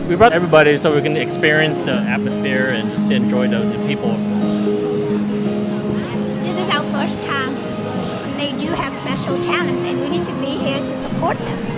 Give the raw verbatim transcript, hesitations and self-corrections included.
we brought everybody so we can experience the atmosphere and just enjoy the, the people. This is our first time. They do have special talents, and we need to be here to support them.